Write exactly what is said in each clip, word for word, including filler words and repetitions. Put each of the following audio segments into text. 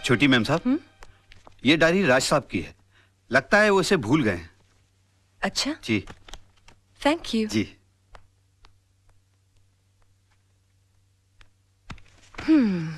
छोटी मैम साहब, ये डायरी राज साहब की है। लगता है वो इसे भूल गए। अच्छा जी, थैंक यू जी। Hmm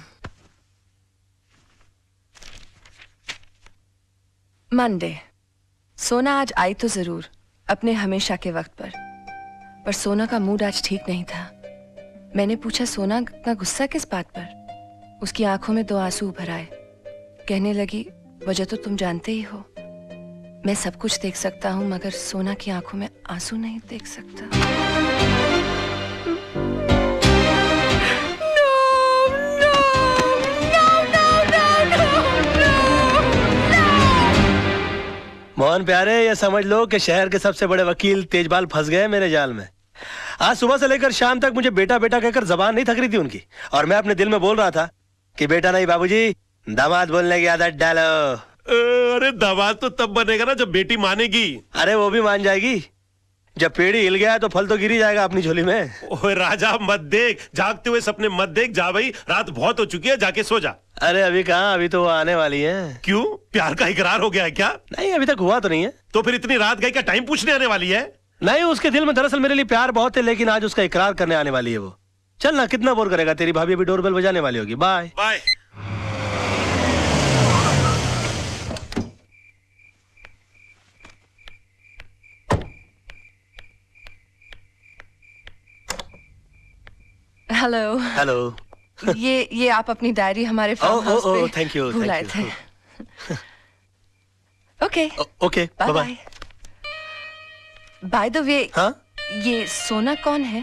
Monday. सोना आज आई तो जरूर, अपने हमेशा के वक्त पर पर सोना का मूड आज ठीक नहीं था। मैंने पूछा सोना इतना गुस्सा किस बात पर। उसकी आंखों में दो आंसू उभर आए। कहने लगी वजह तो तुम जानते ही हो, मैं सब कुछ देख सकता हूं मगर सोना की आंखों में आंसू नहीं देख सकता। मोहन प्यारे, ये समझ लो कि शहर के सबसे बड़े वकील तेजपाल फंस गए मेरे जाल में। आज सुबह से लेकर शाम तक मुझे बेटा बेटा कहकर जबान नहीं थक रही थी उनकी, और मैं अपने दिल में बोल रहा था कि बेटा नहीं बाबूजी, दामाद बोलने की आदत डालो। अरे दामाद तो तब बनेगा ना जब बेटी मानेगी। अरे वो भी मान जाएगी। जब पेड़ी हिल गया है तो फल तो गिर ही जाएगा अपनी झोली में। ओए राजा मत देख, जागते हुए सपने मत देख। जा भाई, रात बहुत हो चुकी है, जाके सो जा। अरे अभी कहाँ, अभी तो वो आने वाली है। क्यों, प्यार का इकरार हो गया है क्या? नहीं, अभी तक हुआ तो नहीं है। तो फिर इतनी रात गई का टाइम पूछने आने वाली है? नहीं, उसके दिल में दरअसल मेरे लिए प्यार बहुत है, लेकिन आज उसका इकरार करने आने वाली है वो। चल ना, कितना बोर करेगा। तेरी भाभी अभी डोरबेल बजाने वाली होगी। Bye bye. Hello hello. ये ये आप अपनी डायरी हमारे फार्म हाउस पे थैंक यू भूल आए थे। Okay okay, bye bye. By the way, हाँ, ये सोना कौन है?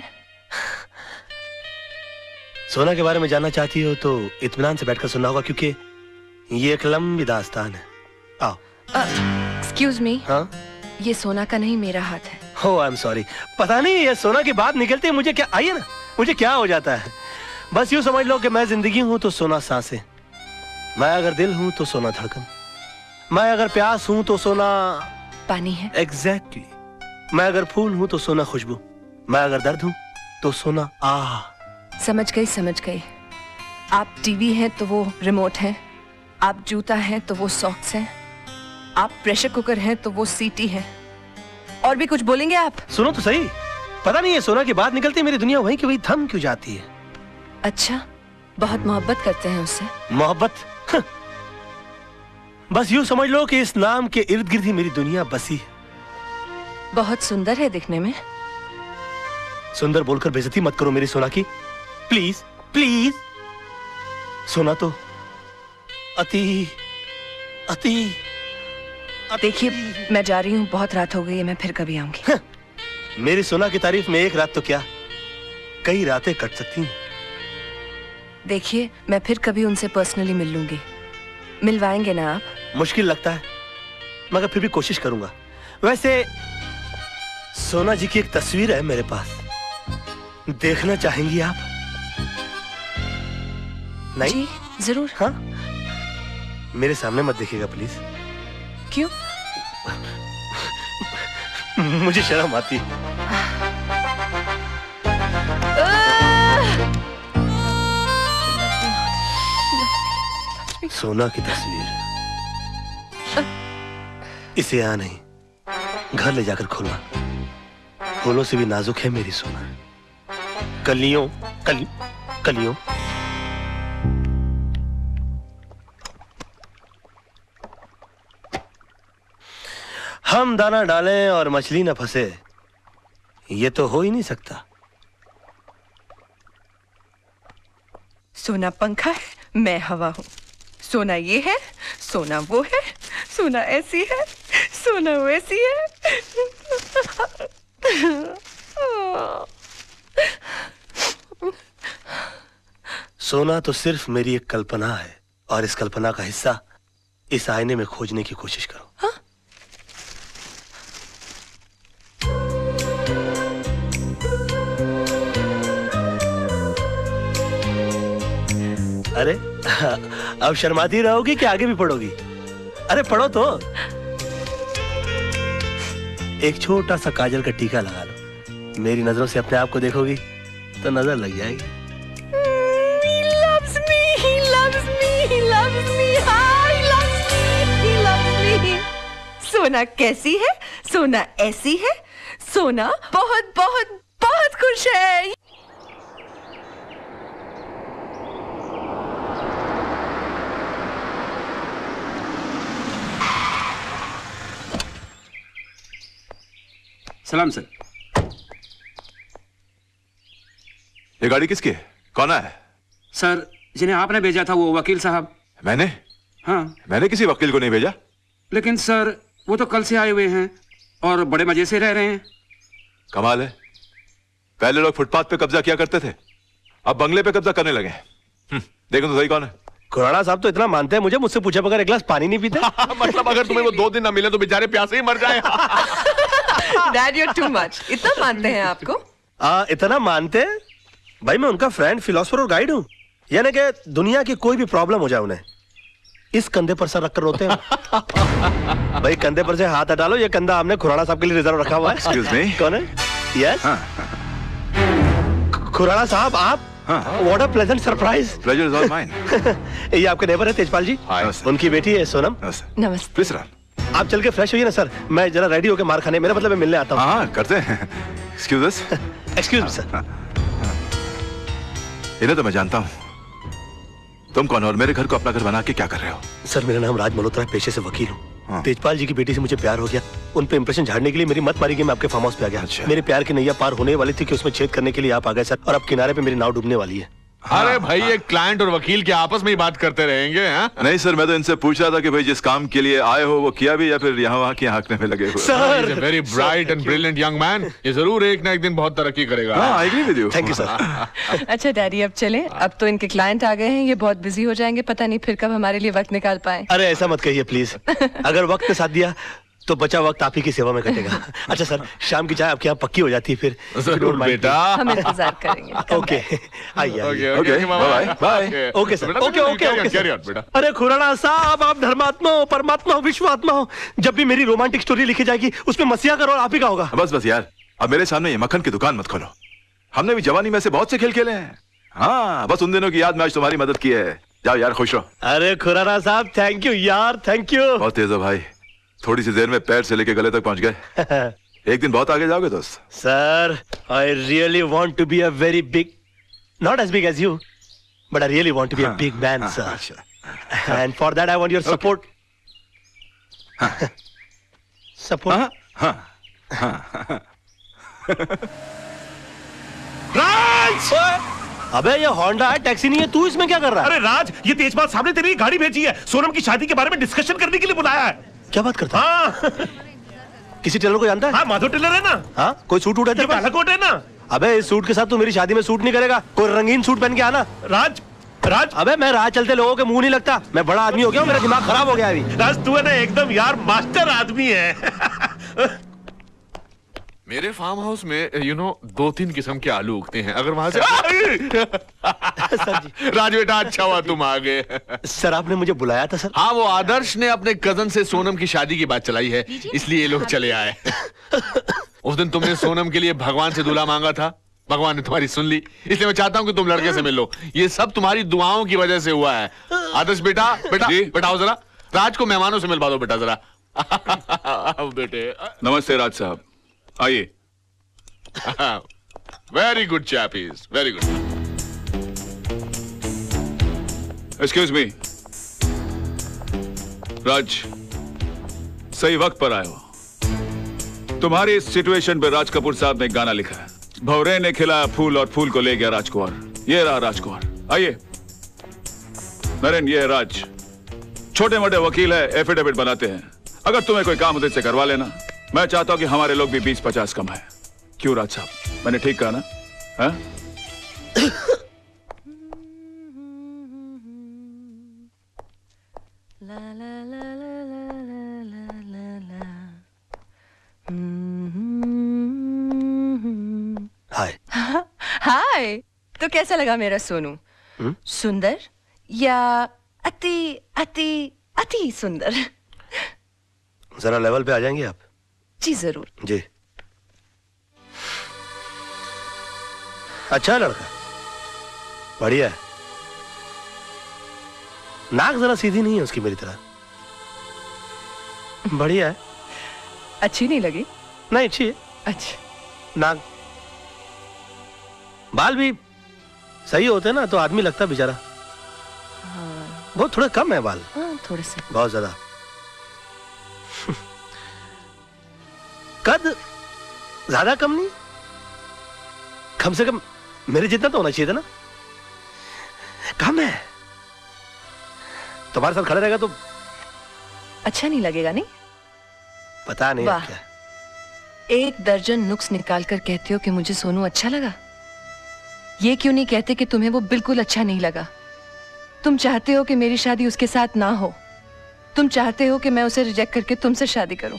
सोना के बारे में जानना चाहती हो तो इत्मीनान से बैठकर सुनना होगा, क्योंकि ये एक लंबी दास्तान है। आओ। Excuse me. हाँ, ये सोना का नहीं, मेरा हाथ है। हो आई एम सॉरी। पता नहीं ये सोना की बात निकलती है मुझे क्या, आइए ना, मुझे क्या हो जाता है। बस यूं समझ लो कि मैं जिंदगी हूं तो सोना सांसें, मैं अगर दिल हूं तो सोना धड़कन, मैं अगर प्यास हूं तो सोना पानी है। Exactly exactly. मैं अगर फूल हूं तो सोना खुशबू, मैं अगर दर्द हूं तो सोना आह। समझ गई समझ गई। आप टीवी हैं तो वो रिमोट है, आप जूता हैं तो वो सॉक्स हैं, आप प्रेशर कुकर हैं तो वो सीटी है। और भी कुछ बोलेंगे आप? सुनो तो सही, पता नहीं ये सोना की बात निकलती है मेरी दुनिया वहीं की वहीं थम क्यों जाती है। अच्छा, बहुत मोहब्बत करते हैं उससे? मोहब्बत? बस यूं समझ लो कि इस नाम के इर्द गिर्द ही मेरी दुनिया बसी है। बहुत सुंदर है दिखने में। सुंदर बोलकर बेइज्जती मत करो मेरी सोना की, प्लीज प्लीज। सोना तो अति अति देखिए, मैं जा रही हूँ, बहुत रात हो गई है, मैं फिर कभी आऊंगी। मेरी सोना की तारीफ में एक रात तो क्या, कई रातें कट सकती हैं। देखिए, मैं फिर कभी उनसे पर्सनली मिल लूंगी। मिलवाएंगे ना आप? मुश्किल लगता है मगर फिर भी कोशिश करूंगा। वैसे सोना जी की एक तस्वीर है मेरे पास, देखना चाहेंगी आप? नहीं? जी जरूर। हाँ, मेरे सामने मत देखिएगा प्लीज। क्यों? मुझे शर्म आती है। सोना की तस्वीर, इसे यहाँ नहीं, घर ले जाकर खोलना। फूलों से भी नाजुक है मेरी सोना, कलियों कली कलियों। हम दाना डालें और मछली न फंसे, ये तो हो ही नहीं सकता। सोना पंखा है, मैं हवा हूँ। सोना ये है, सोना वो है, सोना ऐसी है, सोना वैसी है। सोना तो सिर्फ मेरी एक कल्पना है, और इस कल्पना का हिस्सा इस आईने में खोजने की कोशिश करो। हाँ? अरे अब शर्माती रहोगी कि आगे भी पढ़ोगी? अरे पढ़ो तो। एक छोटा सा काजल का टीका लगा लो, मेरी नजरों से अपने आप को देखोगी तो नजर लग जाएगी। He loves me, he loves me, he loves me. सोना कैसी है? सोना ऐसी है? सोना बहुत बहुत बहुत खुश है। सलाम सर। ये गाड़ी किसकी है? कौन है? सर जिन्हें आपने भेजा था वो वकील साहब। मैंने? हाँ। मैंने किसी वकील को नहीं भेजा। लेकिन सर वो तो कल से आए हुए हैं और बड़े मजे से रह रहे हैं। कमाल है, पहले लोग फुटपाथ पे कब्जा किया करते थे, अब बंगले पे कब्जा करने लगे। देखो तो सही कौन है। खुराना साहब तो इतना मानते हैं मुझे, मुझसे पूछे बगैर एक गिलास पानी नहीं पीते। मतलब अगर तुम्हें वो दो दिन ना मिले तो बेचारे प्यासे ही मर जाए। Dad you too much. इतना मानते हैं आपको? आ, इतना मानते हैं भाई, मैं उनका फ्रेंड, फिलोसोफर और गाइड हूँ। यानी कि दुनिया की कोई भी प्रॉब्लम हो जाए उन्हें इस कंधे पर सर रखकर रोते हैं। भाई कंधे पर से हाथ हटा लो, ये कंधा हमने खुराना साहब के लिए रिजर्व रखा हुआ है। Excuse me? कौन है? यस खुराना साहब आप? What a pleasant surprise. Pleasure is all mine. ये आपके नेबर है तेजपाल जी। उनकी बेटी है सोनम। नमस्ते। आप चल के फ्रेश होइए ना सर, मैं जरा रेडी होके मार खाने, मेरा मतलब मैं मिलने आता हूँ। हाँ करते हैं। Excuse us. Excuse me sir. इन्हें तो मैं जानता हूँ। तुम कौन हो और मेरे घर को अपना घर बना के क्या कर रहे हो? सर मेरा नाम राज मल्होत्रा है, पेशे से वकील हूँ। हाँ। तेजपाल जी की बेटी से मुझे प्यार हो गया, उन पे इंप्रेशन झाड़ने के लिए मेरी मत मारी गई, मैं आपके फार्म हाउस पे आ गया। अच्छा। मेरे प्यार की नैया पार होने वाली थी कि उसमें छेद करने के लिए आप आ गए सर, और अब किनारे पे मेरी नाव डूबने वाली है। अरे हाँ, भाई ये क्लाइंट और वकील के आपस में ही बात करते रहेंगे। हाँ? नहीं सर, मैं तो इनसे पूछ रहा था कि भाई जिस काम के लिए आए हो वो किया भी या फिर यहाँ वहाँ की हाँकने में लगे हुए। Sir very bright and brilliant young man, ये जरूर एक ना एक दिन बहुत तरक्की करेगा। हाँ, I agree with you. Thank you sir. अच्छा डैडी अब चलें, अब तो इनके क्लाइंट आ गए हैं, ये बहुत बिजी हो जाएंगे, पता नहीं फिर कब हमारे लिए वक्त निकाल पाए। अरे ऐसा मत कहिए प्लीज, अगर वक्त ने साथ दिया तो बचा वक्त आप ही की सेवा में कटेगा। अच्छा सर, शाम की चाय आपके यहाँ पक्की हो जाती है फिर? जरूर बेटा, हम इंतजार करेंगे। ओके आइए। Okay bye bye. Okay sir, okay okay okay. अरे खुराना साहब आप धर्मात्मा हो, परमात्मा हो, विश्वात्मा हो, जब भी मेरी रोमांटिक स्टोरी लिखी जाएगी उसमें मसीहा का रोल आप ही का होगा। बस बस यार, अब मेरे सामने ये मक्खन की दुकान मत खोलो। हमने भी जवानी में से बहुत से खेल खेले हैं। हाँ, बस उन दिनों की याद में आज तुम्हारी मदद की है। जाओ यार, खुश रहो। अरे खुराना साहब थैंक यू यार, थैंक यू। बहुत तेज हो भाई, थोड़ी सी देर में पैर से लेके गले तक पहुंच गए। एक दिन बहुत आगे जाओगे दोस्त। Sir I really want to be a very big, not as big as you, but I really want to be a big man sir, and for that I want your support. Support? Raj! अबे ये Honda है, taxi नहीं है, तू इसमें क्या कर रहा है? अरे राज, ये तेजपाल साहब ने तेरी गाड़ी भेजी है, सोनम की शादी के बारे में डिस्कशन करने के लिए बुलाया है। क्या बात करता है? हाँ। किसी टेलर को जानता है? हाँ, माधव टेलर है ना। हाँ, कोई सूट उठा है? बालाकोट है ना। अबे इस सूट के साथ तू मेरी शादी में सूट नहीं करेगा, कोई रंगीन सूट पहन के आना। राज, राज। अबे मैं राह चलते लोगों के मुंह नहीं लगता, मैं बड़ा आदमी हो गया हूँ, मेरा दिमाग खराब हो गया अभी। राज तू है ना एकदम यार मास्टर आदमी है। मेरे फार्म हाउस में यू नो दो तीन किस्म के आलू उगते हैं, अगर वहां से सर जी। राज बेटा अच्छा हुआ तुम आ गए। सर आपने मुझे बुलाया था सर? हाँ, वो आदर्श ने अपने कजन से सोनम की शादी की बात चलाई है, इसलिए ये लोग चले आए। उस दिन तुमने सोनम के लिए भगवान से दूल्हा मांगा था, भगवान ने तुम्हारी सुन ली, इसलिए मैं चाहता हूँ कि तुम लड़के से मिल लो। ये सब तुम्हारी दुआओं की वजह से हुआ है। आदर्श बेटा, बेटा बैठाओ जरा, राज को मेहमानों से मिलवा दो बेटा जरा। बेटे नमस्ते राज साहब, आइए। Very good chappies, very good. Excuse me Raj, सही वक्त पर आए हो। तुम्हारी इस सिचुएशन पे राज कपूर साहब ने गाना लिखा है, भौरे ने खिलाया फूल और फूल को ले गया राजकुमार। ये रहा राजकुमार। आइए नरेन, ये है राज, छोटे मोटे वकील है, एफिडेविट बनाते हैं। अगर तुम्हें कोई काम होते से करवा लेना। मैं चाहता हूं कि हमारे लोग भी बीस पचास कमाए। क्यों राज साहब, मैंने ठीक कहा ना? हा? ला ला ला ला ला ला ला ला। हाय। हाय, तो कैसा लगा मेरा सोनू? हुँ? सुंदर या अति अति अति सुंदर? जरा लेवल पे आ जाएंगे आप? जी जरूर। जी। अच्छा लड़का, बढ़िया है। नाक जरा सीधी नहीं है उसकी मेरी तरह, बढ़िया है। अच्छी नहीं लगी? नहीं अच्छी है। अच्छा। नाक बाल भी सही होते ना तो आदमी लगता बेचारा। हाँ। बहुत थोड़े कम है बाल। हाँ, थोड़े से। बहुत ज्यादा। कद ज्यादा कम नहीं, कम से कम मेरे जितना तो होना चाहिए था ना। कम है। तुम्हारे साथ खड़ा रहेगा तो अच्छा नहीं लगेगा नहीं? पता नहीं वाह। क्या। एक दर्जन नुक्स निकाल कर कहते हो कि मुझे सोनू अच्छा लगा। ये क्यों नहीं कहते कि तुम्हें वो बिल्कुल अच्छा नहीं लगा? तुम चाहते हो कि मेरी शादी उसके साथ ना हो। तुम चाहते हो कि मैं उसे रिजेक्ट करके तुमसे शादी करूं।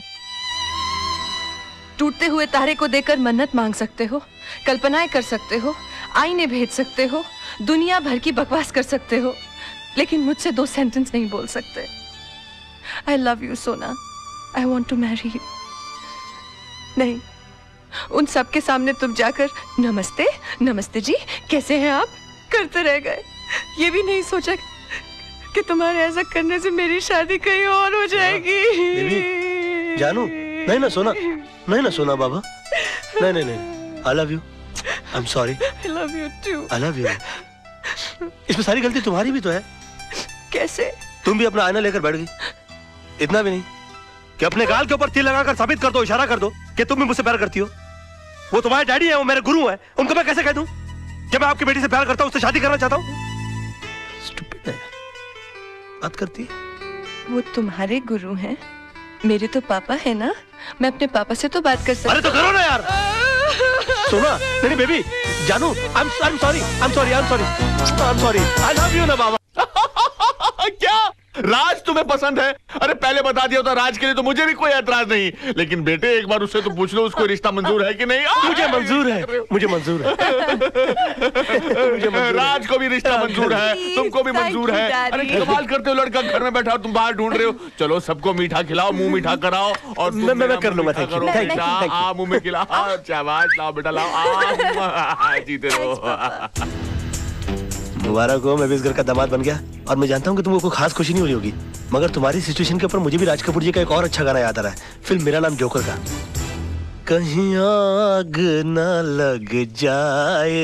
टूटते हुए तारे को देखकर मन्नत मांग सकते हो, कल्पनाएं कर सकते हो, आईने भेज सकते हो, दुनिया भर की बकवास कर सकते हो, लेकिन मुझसे दो सेंटेंस नहीं बोल सकते। आई love you Sona, I want to marry you. नहीं, उन सबके सामने तुम जाकर नमस्ते नमस्ते जी कैसे हैं आप करते रह गए। ये भी नहीं सोचा कि तुम्हारे ऐसा करने से मेरी शादी कहीं और हो जाएगी। बेबी, जानू, नहीं ना सोना, नहीं ना सोना बाबा, नहीं नहीं नहीं, I love you, I am sorry, I love you too, I love you. इसमें सारी गलती तुम्हारी भी तो है। कैसे? तुम भी अपना आईना लेकर बैठ गई। इतना भी नहीं कि अपने गाल के ऊपर तिल लगाकर साबित कर दो, इशारा कर दो कि तुम भी मुझसे प्यार करती हो। वो तुम्हारे डैडी है, वो मेरे गुरु है, उनको मैं कैसे कह दूं कि मैं आपकी बेटी से प्यार करता हूं, उससे शादी करना चाहता हूं? स्टूपिड है, बात करती है। वो तुम्हारे गुरु हैं, मेरे तो पापा है ना, मैं अपने पापा से तो बात कर सकती। अरे तो करो ना यार। सोना, नहीं बेबी, जानू, I am I am sorry, I am sorry, I am sorry, I am sorry, I love you ना बाबा। क्या राज तुम्हें पसंद है? अरे पहले बता दिया होता राज के लिए तो मुझे भी कोई ऐतराज नहीं, लेकिन बेटे एक बार उससे तो पूछ लो उसको रिश्ता मंजूर है कि नहीं। मुझे मंजूर है, मुझे मंजूर है, मुझे मंजूर राज को भी रिश्ता मंजूर है, तुमको भी मंजूर है। अरे कमाल करते हो, लड़का घर में बैठा हो, तुम बाहर ढूंढ रहे हो। चलो सबको मीठा खिलाओ, मुंह मीठा कराओ और मैं मैं कर लूंगा। थैंक यू, थैंक यू, आ मुंह में खिलाओ, शाबाश, लाओ बेटा लाओ, जीते रहो। मुबारक हो, मैं भी इस घर का दामाद बन गया। और मैं जानता हूँ कि तुमको कोई खास खुशी नहीं हो रही होगी, मगर तुम्हारी सिचुएशन के ऊपर मुझे भी राज कपूर जी का एक और अच्छा गाना याद आ रहा है, फिल्म मेरा नाम जोकर का। कहीं आग न लग जाए,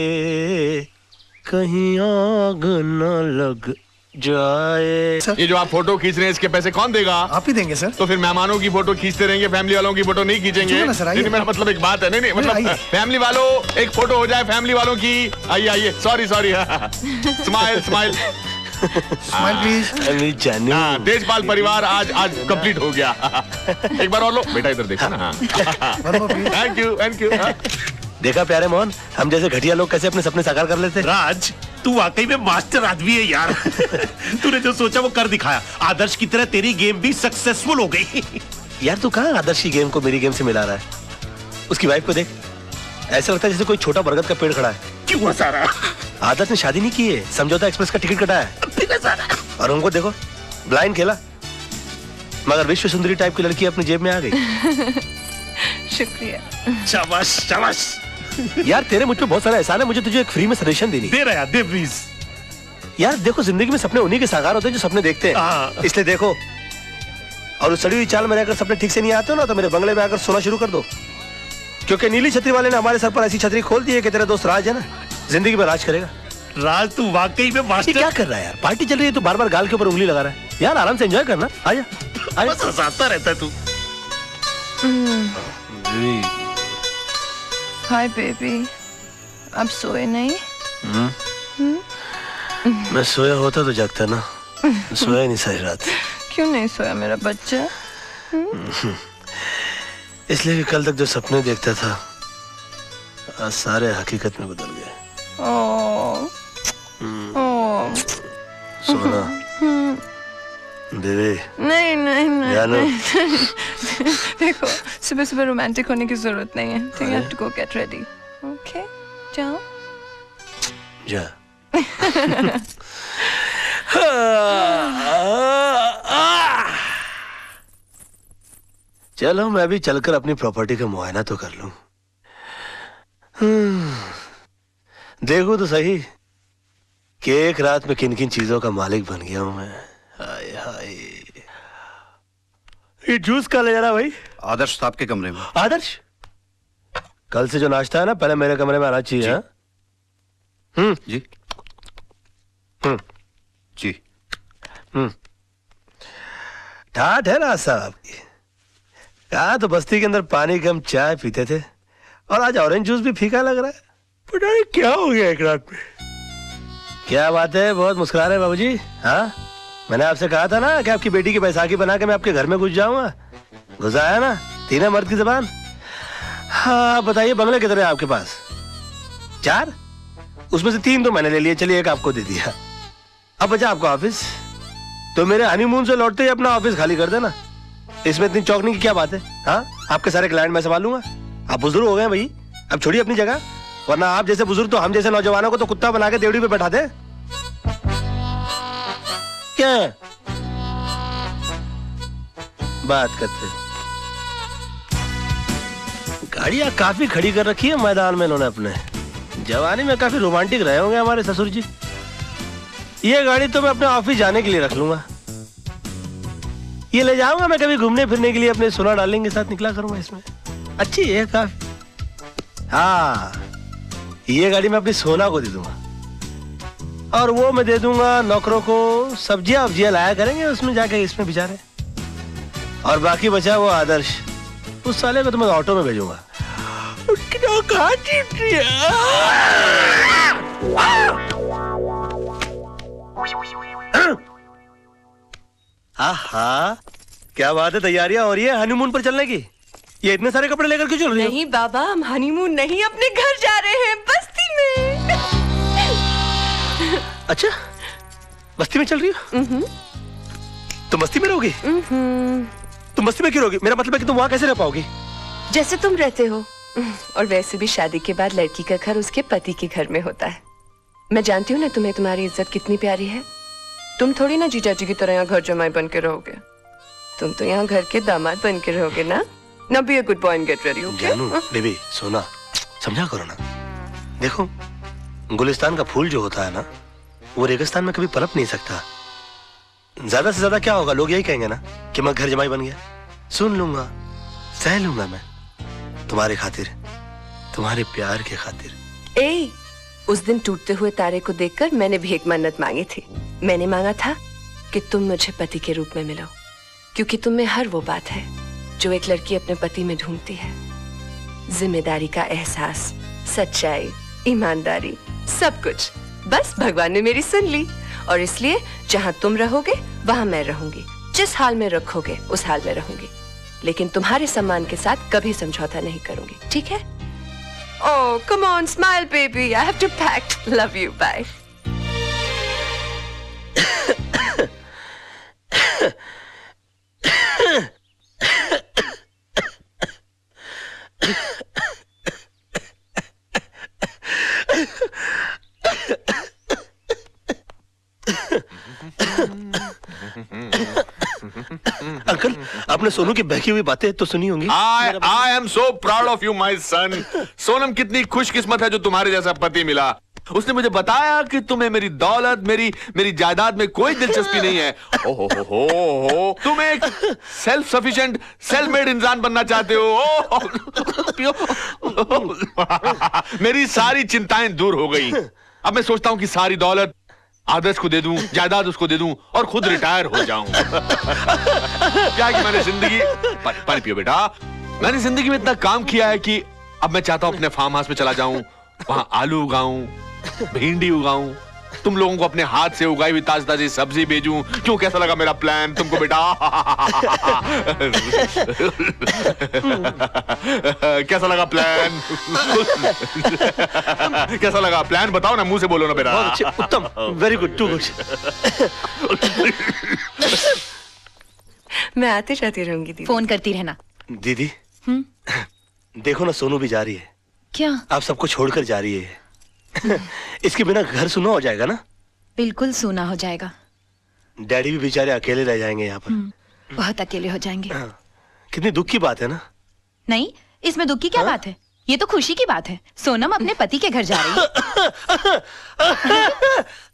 कहीं आग न लग जाए। ये जो आप फोटो खींच रहे हैं इसके पैसे कौन देगा? आप ही देंगे सर। तो फिर मेहमानों की फोटो खींचते रहेंगे, फैमिली वालों की फोटो नहीं खींचेंगे? सर, आइए। नहीं, मेरा मतलब एक बात है, नहीं नहीं मतलब फैमिली वालों एक फोटो हो जाए फैमिली वालों की। आइए आइए, sorry sorry, smile smile smile please. हाँ, तेजपाल परिवार आज आज कंप्लीट हो गया। एक बार और लो बेटा, इधर देखो ना। Thank you thank you. देखा प्यारे मोहन, हम जैसे घटिया लोग कैसे अपने सपने साकार कर लेते। राज, तू वाकई में मास्टर आदमी है यार। तूने जो सोचा वो कर दिखाया। आदर्श की तरह तेरी गेम भी सक्सेसफुल हो गई। यार तू कहाँ आदर्श की गेम को मेरी गेम से मिला रहा है? उसकी वाइफ को देख, ऐसा लगता है जैसे कोई छोटा बरगद का पेड़ खड़ा है। क्यों सारा? आदर्श ने शादी नहीं की है, समझौता एक्सप्रेस का टिकट कटा है। और उनको देखो, ब्लाइंड खेला, मगर विश्व सुंदरी टाइप की लड़की अपनी जेब में आ गई। शुक्रिया। शाबाश शाबाश। यार तेरे मुझ पे बहुत सारा एहसान है, मुझे तुझे एक फ्री में सजेशन देनी। दे रहा है, दे प्लीज। यार देखो, जिंदगी में सपने उन्हीं के साकार होते हैं जो सपने देखते हैं, इसलिए देखो। और उस सड़ी हुई चाल में रहकर सपने ठीक से नहीं आते हो ना, तो मेरे बंगले में आकर सोना शुरू कर दो, क्योंकि नीली छतरी वाले ने हमारे सर पर ऐसी छतरी खोल दी है कि तेरा दोस्त राज है ना, जिंदगी में राज करेगा। राज, तू वाकई में मास्टर। क्या कर रहा है यार? पार्टी चल रही है तो बार बार गाल के ऊपर उंगली लगा रहा है। यार आराम से एंजॉय करना, आजा आजा। बस हंसाता रहता है तू। हाय बेबी, अब सोए नहीं? मैं सोया होता तो जगता ना, सोया नहीं सारी रात। क्यों नहीं सोया मेरा बच्चा? इसलिए कि कल तक जो सपने देखता था आज सारे हकीकत में बदल गए। ओह, ओह, सोना बेबी। नहीं नहीं नहीं, जानू। नहीं। देखो, सुबह सुबह रोमांटिक होने की जरूरत नहीं है। You have to go get ready. Okay, जाओ जा। चलो मैं भी चलकर अपनी प्रॉपर्टी का मुआयना तो कर लूं। देखो तो सही कि एक रात में किन किन चीजों का मालिक बन गया हूं मैं। हाय हाय। ये जूस कहाँ ले जा रहा भाई? आदर्श साहब के कमरे में। आदर्श, कल से जो नाश्ता है ना पहले मेरे कमरे में आना चाहिए। हाँ? हम्म जी हम्म जी हम्म ठाठ है ना साहब की। कहा तो बस्ती के अंदर पानी कम चाय पीते थे और आज ऑरेंज जूस भी फीका लग रहा है। पता नहीं क्या हो गया एक रात में। क्या बात है, बहुत मुस्कुरा रहे बाबूजी। हाँ, मैंने आपसे कहा था ना कि आपकी बेटी की बैसाखी बना के मैं आपके घर में घुस जाऊंगा। घुस आया ना, तीन मर्द की जबान। हाँ बताइए, बंगले कितने हैं आपके पास? चार? उसमें से तीन तो मैंने ले लिए, चलिए एक आपको दे दिया। अब बचा आपका ऑफिस, तो मेरे हनीमून से लौटते ही अपना ऑफिस खाली कर देना। इसमें इतनी चौंकने की क्या बात है? हाँ, आपके सारे क्लाइंट मैं संभालूंगा। आप बुजुर्ग हो गए भाई, अब छोड़िए अपनी जगह, वरना आप जैसे बुजुर्ग तो हम जैसे नौजवानों को तो कुत्ता बना के देवड़ी पे बैठा दे। क्या बात करते? गाड़ियां काफी खड़ी कर रखी है मैदान में इन्होंने अपने। जवानी में काफी रोमांटिक रहे होंगे हमारे ससुर जी। ये गाड़ी तो मैं अपने ऑफिस जाने के लिए रख लूंगा। ये ले जाऊंगा मैं कभी घूमने फिरने के लिए, अपने सोना डार्लिंग के साथ निकला करूंगा इसमें। अच्छी है काफी। हाँ, ये गाड़ी मैं अपनी सोना को दे दूंगा और वो मैं दे दूंगा नौकरों को। सब्जियां वब्जियां लाया करेंगे उसमें जाके, इसमें बेचारे। और बाकी बचा वो आदर्श, उस साले को तो मैं ऑटो में भेजूंगा। आहा, क्या बात है, तैयारियां हो रही है हनीमून पर चलने की। ये इतने सारे कपड़े लेकर क्यों चल रही हो? नहीं बाबा, हम हनीमून नहीं, अपने घर जा रहे हैं, बस्ती में। अच्छा, बस्ती में चल रही हो? तुम बस्ती में रहोगी? तुम बस्ती में क्यों रहोगी? मेरा मतलब है कि तुम वहां कैसे रह पाओगी? जैसे तुम रहते हो। और वैसे भी शादी के बाद लड़की का घर उसके पति के घर में होता है। मैं जानती हूँ ना तुम्हें तुम्हारी इज्जत कितनी प्यारी है। तुम थोड़ी ना जीजा जी की तरह यहाँ घर जमाई बन के रहोगे। तुम तो यहाँ घर के दामाद बन के रहोगे ना। Now be a good boy and get ready, okay? जानू, बेबी, सोना, समझा करो ना। देखो, गुलिस्तान का फूल जो होता है ना, वो रेगिस्तान में कभी पनप नहीं सकता। ज्यादा से ज्यादा क्या होगा, लोग यही कहेंगे ना कि मैं घर जमाई बन गया। सुन लूंगा, सह लूंगा मैं, तुम्हारे खातिर, तुम्हारे प्यार के खातिर। ए, उस दिन टूटते हुए तारे को देखकर मैंने भी एक मन्नत मांगी थी। मैंने मांगा था कि तुम मुझे पति के रूप में मिलो, क्योंकि तुम में हर वो बात है जो एक लड़की अपने पति में ढूंढती है। जिम्मेदारी का एहसास, सच्चाई, ईमानदारी, सब कुछ। बस भगवान ने मेरी सुन ली, और इसलिए जहां तुम रहोगे वहां मैं रहूंगी। जिस हाल में रखोगे उस हाल में रहूंगी, लेकिन तुम्हारे सम्मान के साथ कभी समझौता नहीं करूंगी, ठीक है? Oh, come on, smile, baby. I have to pack. Love you. Bye. Uncle, आपने सोनू की बहकी हुई बातें तो सुनी होंगी। I, I am so proud of you, my son. Sonam कितनी खुशकिस्मत है जो तुम्हारे जैसा पति मिला। उसने मुझे बताया कि तुम्हें मेरी दौलत, मेरी मेरी जायदाद में कोई दिलचस्पी नहीं है। ओ हो हो हो हो, तुम एक सेल्फ सफिशिएंट, सेल्फ मेड इंसान बनना चाहते हो। ओ, मेरी सारी चिंताएं दूर हो गई। अब मैं सोचता हूँ कि सारी दौलत आदर्श को दे दूं, जायदाद उसको दे दूं और खुद रिटायर हो जाऊं। क्या कि मैंने जिंदगी पानी पियो बेटा, मैंने जिंदगी में इतना काम किया है कि अब मैं चाहता हूं अपने फार्म हाउस में चला जाऊं, वहां आलू उगाऊं, भिंडी उगाऊं, तुम लोगों को अपने हाथ से उगाई हुई ताजी ताजी सब्जी भेजूं। क्यों, कैसा लगा मेरा प्लान तुमको बेटा? कैसा लगा प्लान? कैसा लगा प्लान? बताओ ना, मुंह से बोलो ना बेटा। बहुत अच्छे, उत्तम, वेरी गुड, टू गुड। मैं आती जाती रहूंगी दीदी। फोन करती रहना। दीदी, देखो ना, सोनू भी जा रही है। क्या? आप सबको छोड़कर जा रही है। इसके बिना घर सुना हो जाएगा ना? बिल्कुल सुना हो जाएगा। डैडी भी बेचारे अकेले रह जाएंगे यहाँ पर। बहुत अकेले हो जाएंगे। कितनी दुख की बात है ना? नहीं, इसमें दुख की क्या बात है? ये तो खुशी की बात है। सोनम अपने पति के घर जा रही है।